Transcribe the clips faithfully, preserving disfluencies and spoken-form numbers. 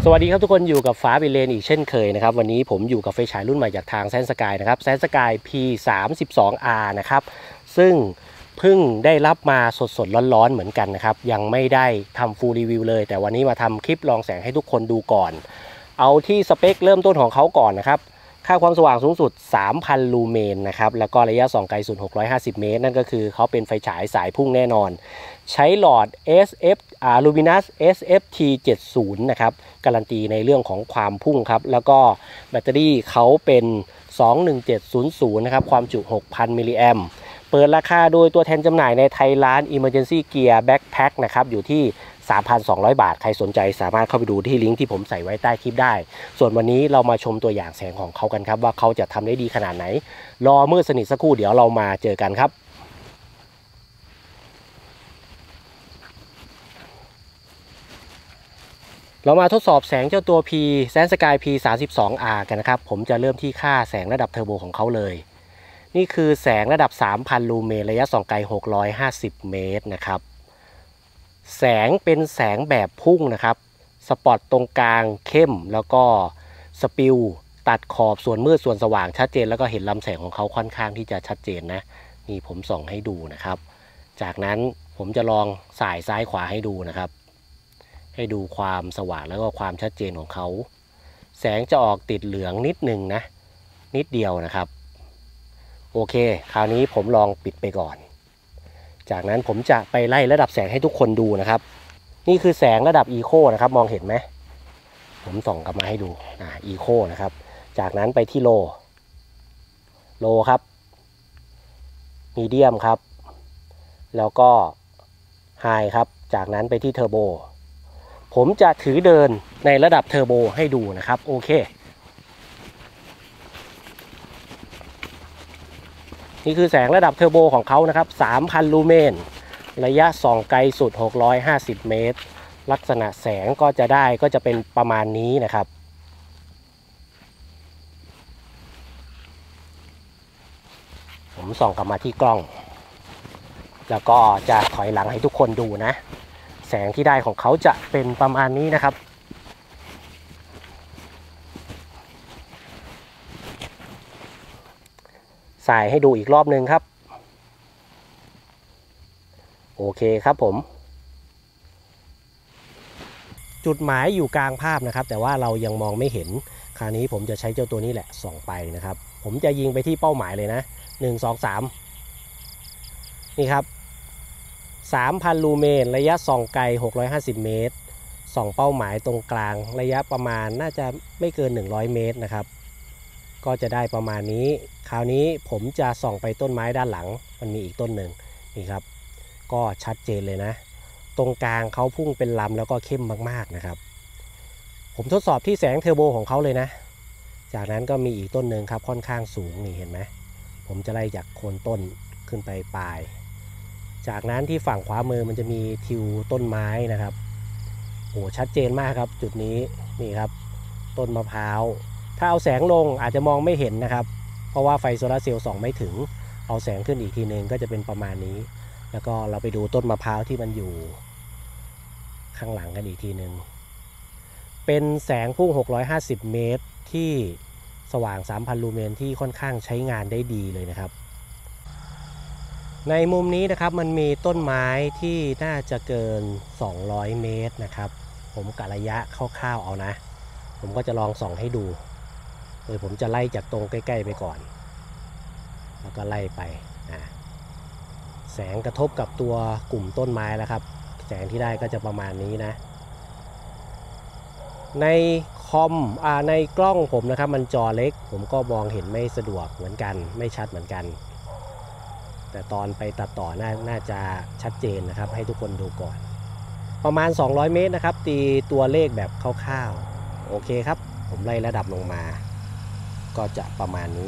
สวัสดีครับทุกคนอยู่กับฟ้าบิเลนอีกเช่นเคยนะครับวันนี้ผมอยู่กับไฟฉายรุ่นใหม่จากทางแซนสกายนะครับแซนสกาย พี สามสิบสอง อาร์ นะครับซึ่งเพิ่งได้รับมาสดๆร้อนๆเหมือนกันนะครับยังไม่ได้ทำฟูลรีวิวเลยแต่วันนี้มาทำคลิปลองแสงให้ทุกคนดูก่อนเอาที่สเปคเริ่มต้นของเขาก่อนนะครับค่าความสว่างสูงสุด สามพัน ลูเมนนะครับแล้วก็ระยะส่องไกลสุดหกร้อยห้าสิบเมตรนั่นก็คือเขาเป็นไฟฉายสายพุ่งแน่นอนใช้หลอด เอส เอฟ อ่า Luminous เอส เอฟ ที เจ็ดสิบ นะครับการันตีในเรื่องของความพุ่งครับแล้วก็แบตเตอรี่เขาเป็น สองหนึ่งเจ็ดศูนย์ศูนย์ นะครับความจุ หกพัน มิลลิแอมป์เปิดราคาโดยตัวแทนจำหน่ายในไทยร้าน Emergency Gear Backpack นะครับอยู่ที่ สามพันสองร้อย บาทใครสนใจสามารถเข้าไปดูที่ลิงก์ที่ผมใส่ไว้ใต้คลิปได้ส่วนวันนี้เรามาชมตัวอย่างแสงของเขากันครับว่าเขาจะทำได้ดีขนาดไหนรอมืดสนิทสักครู่เดี๋ยวเรามาเจอกันครับเรามาทดสอบแสงเจ้าตัว P แซนสกาย พี สามสิบสอง อาร์ กันนะครับผมจะเริ่มที่ค่าแสงระดับเทอร์โบของเขาเลยนี่คือแสงระดับ สามพัน ลูเมนระยะส่องไกลหกร้อยห้าสิบเมตรนะครับแสงเป็นแสงแบบพุ่งนะครับสปอตตรงกลางเข้มแล้วก็สปิลตัดขอบส่วนมืดส่วนสว่างชัดเจนแล้วก็เห็นลำแสงของเขาค่อนข้างที่จะชัดเจนนะนี่ผมส่องให้ดูนะครับจากนั้นผมจะลองสายซ้ายขวาให้ดูนะครับให้ดูความสว่างแล้วก็ความชัดเจนของเขาแสงจะออกติดเหลืองนิดนึงนะนิดเดียวนะครับโอเคคราวนี้ผมลองปิดไปก่อนจากนั้นผมจะไปไล่ระดับแสงให้ทุกคนดูนะครับนี่คือแสงระดับอีโคนะครับมองเห็นไหมผมส่องกลับมาให้ดูอ่าอีโคนะครับจากนั้นไปที่โลโลครับมีเดียมครับแล้วก็ไฮครับจากนั้นไปที่เทอร์โบผมจะถือเดินในระดับเทอร์โบให้ดูนะครับโอเคนี่คือแสงระดับเทอร์โบของเขานะครับ สามพัน ลูเมนระยะส่องไกลสุดหกร้อยห้าสิบเมตรลักษณะแสงก็จะได้ก็จะเป็นประมาณนี้นะครับผมส่องกลับมาที่กล้องแล้วก็จะถอยหลังให้ทุกคนดูนะแสงที่ได้ของเขาจะเป็นประมาณนี้นะครับใส่ให้ดูอีกรอบนึงครับโอเคครับผมจุดหมายอยู่กลางภาพนะครับแต่ว่าเรายังมองไม่เห็นคราวนี้ผมจะใช้เจ้าตัวนี้แหละส่องไปนะครับผมจะยิงไปที่เป้าหมายเลยนะหนึ่ง สอง สามนี่ครับ สามพัน ลูเมนระยะส่องไกลหกร้อยห้าสิบเมตรส่องเป้าหมายตรงกลางระยะประมาณน่าจะไม่เกินหนึ่งร้อยเมตรนะครับก็จะได้ประมาณนี้คราวนี้ผมจะส่องไปต้นไม้ด้านหลังมันมีอีกต้นหนึ่งนี่ครับก็ชัดเจนเลยนะตรงกลางเขาพุ่งเป็นลำแล้วก็เข้มมากๆนะครับผมทดสอบที่แสงเทอร์โบของเขาเลยนะจากนั้นก็มีอีกต้นหนึ่งครับค่อนข้างสูงนี่เห็นไหมผมจะไล่จากโคนต้นขึ้นไปปลายจากนั้นที่ฝั่งขวามือมันจะมีทิวต้นไม้นะครับโอ้ชัดเจนมากครับจุดนี้นี่ครับต้นมะพร้าวถ้าเอาแสงลงอาจจะมองไม่เห็นนะครับเพราะว่าไฟโซลาร์เซลล์ส่องไม่ถึงเอาแสงขึ้นอีกทีนึงก็จะเป็นประมาณนี้แล้วก็เราไปดูต้นมะพร้าวที่มันอยู่ข้างหลังกันอีกทีนึงเป็นแสงพุ่งหกร้อยห้าสิบเมตรที่สว่าง สามพัน ลูเมนที่ค่อนข้างใช้งานได้ดีเลยนะครับในมุมนี้นะครับมันมีต้นไม้ที่น่าจะเกินสองร้อยเมตรนะครับผมกะระยะคร่าวๆเอานะผมก็จะลองส่องให้ดูโดยผมจะไล่จากตรงใกล้ๆไปก่อนแล้วก็ไล่ไปนะแสงกระทบกับตัวกลุ่มต้นไม้แล้วครับแสงที่ได้ก็จะประมาณนี้นะในคอมอ่าในกล้องผมนะครับมันจอเล็กผมก็มองเห็นไม่สะดวกเหมือนกันไม่ชัดเหมือนกันแต่ตอนไปตัดต่อน่าน่าจะชัดเจนนะครับให้ทุกคนดูก่อนประมาณสองร้อยเมตรนะครับตีตัวเลขแบบคร่าวๆโอเคครับผมไล่ระดับลงมาก็จะประมาณนี้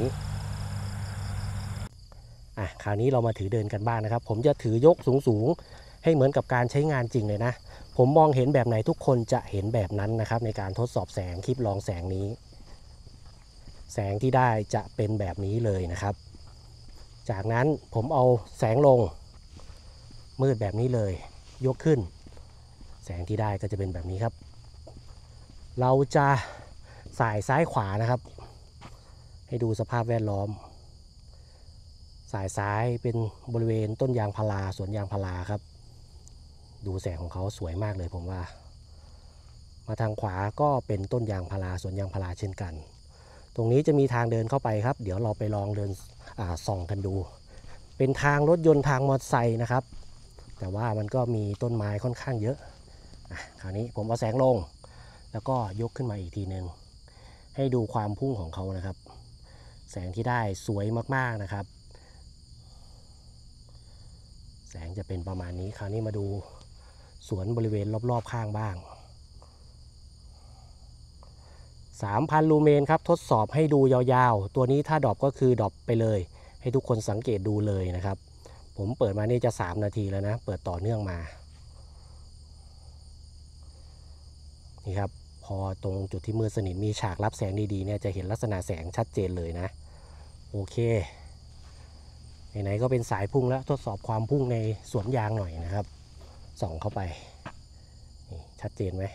อ่ะคราวนี้เรามาถือเดินกันบ้าง นะครับผมจะถือยกสูงๆให้เหมือนกับการใช้งานจริงเลยนะผมมองเห็นแบบไหนทุกคนจะเห็นแบบนั้นนะครับในการทดสอบแสงคลิปลองแสงนี้แสงที่ได้จะเป็นแบบนี้เลยนะครับจากนั้นผมเอาแสงลงมืดแบบนี้เลยยกขึ้นแสงที่ได้ก็จะเป็นแบบนี้ครับเราจะสายซ้ายขวานะครับให้ดูสภาพแวดล้อมสายซ้ายเป็นบริเวณต้นยางพาราสวนยางพาราครับดูแสงของเขาสวยมากเลยผมว่ามาทางขวาก็เป็นต้นยางพาราสวนยางพาราเช่นกันตรงนี้จะมีทางเดินเข้าไปครับเดี๋ยวเราไปลองเดินส่องกันดูเป็นทางรถยนต์ทางมอเตอร์ไซค์นะครับแต่ว่ามันก็มีต้นไม้ค่อนข้างเยอะคราวนี้ผมเอาแสงลงแล้วก็ยกขึ้นมาอีกทีหนึ่งให้ดูความพุ่งของเขานะครับแสงที่ได้สวยมากๆนะครับแสงจะเป็นประมาณนี้คราวนี้มาดูสวนบริเวณรอบๆข้างบ้าง สามพัน ลูเมนครับทดสอบให้ดูยาวๆตัวนี้ถ้าดรอปก็คือดรอปไปเลยให้ทุกคนสังเกตดูเลยนะครับผมเปิดมานี่จะสามนาทีแล้วนะเปิดต่อเนื่องมานี่ครับพอตรงจุดที่มืดสนิทมีฉากรับแสงดีๆเนี่ยจะเห็นลักษณะแสงชัดเจนเลยนะโอเคไหนๆก็เป็นสายพุ่งแล้วทดสอบความพุ่งในสวนยางหน่อยนะครับส่องเข้าไปนี่ชัดเจนไหม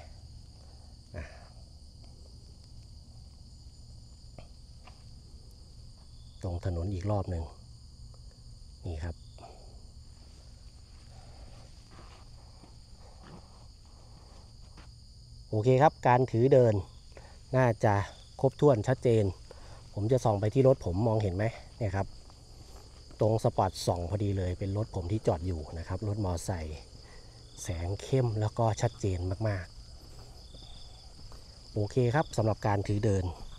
ตรงถนนอีกรอบหนึ่งนี่ครับโอเคครับการถือเดินน่าจะครบถ้วนชัดเจนผมจะส่องไปที่รถผมมองเห็นไหมเนี่ยครับตรงสปอตส่องพอดีเลยเป็นรถผมที่จอดอยู่นะครับรถมอเตอร์ไซค์แสงเข้มแล้วก็ชัดเจนมากๆโอเคครับสำหรับการถือเดิน